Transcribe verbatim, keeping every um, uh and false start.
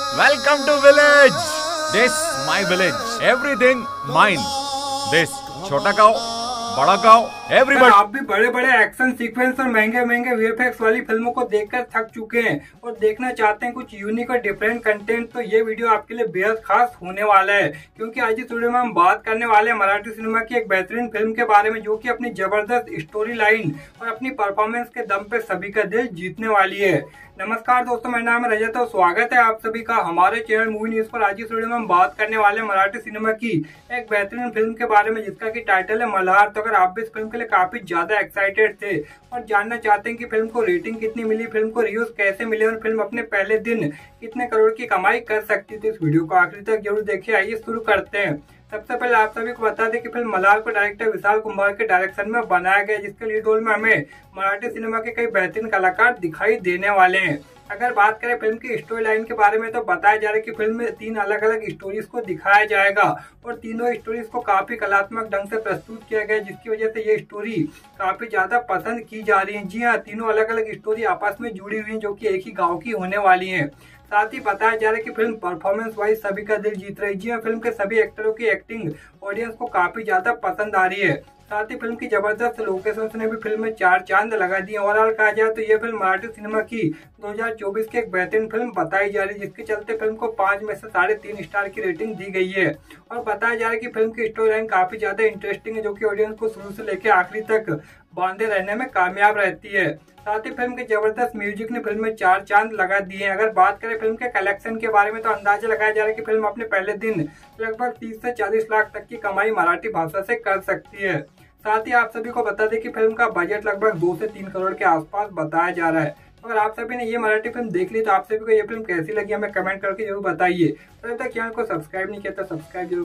Welcome to village. This my village. Everything mine. This छोटा गाँव, बड़ा गाँव, everybody. आप भी बड़े बड़े एक्शन सीक्वेंस और महंगे महंगे वीएफएक्स वाली फिल्मों को देखकर थक चुके हैं और देखना चाहते हैं कुछ यूनिक और डिफरेंट कंटेंट, तो ये वीडियो आपके लिए बेहद खास होने वाला है। क्योंकि आज इस वीडियो में हम बात करने वाले हैं मराठी सिनेमा की एक बेहतरीन फिल्म के बारे में, जो कि अपनी जबरदस्त स्टोरी लाइन और अपनी परफॉर्मेंस के दम पे सभी का दिल जीतने वाली है। नमस्कार दोस्तों, मेरा नाम है रजत और स्वागत है आप सभी का हमारे चैनल मूवी न्यूज पर। आज इस वीडियो में हम बात करने वाले हैं मराठी सिनेमा की एक बेहतरीन फिल्म के बारे में, जिसका की टाइटल है मल्हार। तो अगर आप भी इस फिल्म के लिए काफी ज्यादा एक्साइटेड थे और जानना चाहते हैं कि फिल्म को रेटिंग कितनी मिली, फिल्म को रिव्यूज कैसे मिले और फिल्म अपने पहले दिन कितने करोड़ की कमाई कर सकती थी, इस वीडियो को आखिरी तक जरूर देखिए। आइए शुरू करते हैं। सबसे पहले आप सभी को बता दें कि फिल्म मल्हार को डायरेक्टर विशाल कुमार के डायरेक्शन में बनाया गया, जिसके लीड रोल में हमें मराठी सिनेमा के कई बेहतरीन कलाकार दिखाई देने वाले हैं। अगर बात करें फिल्म की स्टोरी लाइन के बारे में, तो बताया जा रहा है कि फिल्म में तीन अलग अलग स्टोरीज को दिखाया जाएगा और तीनों स्टोरीज को काफी कलात्मक ढंग से प्रस्तुत किया गया, जिसकी वजह से ये स्टोरी काफी ज्यादा पसंद की जा रही है। जी हाँ, तीनों अलग अलग स्टोरी आपस में जुड़ी हुई है, जो कि एक ही गाँव की होने वाली है। साथ ही बताया जा रहा है कि फिल्म परफॉर्मेंस वाइज सभी का दिल जीत रही है। जी हाँ, फिल्म के सभी एक्टरों की एक्टिंग ऑडियंस को काफी ज्यादा पसंद आ रही है। साथ ही फिल्म की जबरदस्त लोकेशंस ने भी फिल्म में चार चांद लगा दिए। ओवरऑल कहा जाए तो ये फिल्म मराठी सिनेमा की दो हज़ार चौबीस की एक बेहतरीन फिल्म बताई जा रही है, जिसके चलते फिल्म को पाँच में से साढ़े तीन स्टार की रेटिंग दी गई है। और बताया जा रहा है कि फिल्म की स्टोरी लाइन काफी ज्यादा इंटरेस्टिंग है, जो कि ऑडियंस को शुरू से लेकर आखिरी तक बांधे रहने में कामयाब रहती है। साथ ही फिल्म के जबरदस्त म्यूजिक ने फिल्म में चार चांद लगा दिए हैं। अगर बात करें फिल्म के कलेक्शन के बारे में, तो अंदाजा लगाया जा रहा है कि फिल्म अपने पहले दिन लगभग तीस से चालीस लाख तक की कमाई मराठी भाषा से कर सकती है। साथ ही आप सभी को बता दें कि फिल्म का बजट लगभग दो से तीन करोड़ के आसपास बताया जा रहा है। अगर आप सभी ने ये मराठी फिल्म देख ली, तो आप सभी को ये फिल्म कैसी लगी हमें कमेंट करके जरूर बताइए। तो अभी तक चैनल को सब्सक्राइब नहीं किया तो सब्सक्राइब जरूर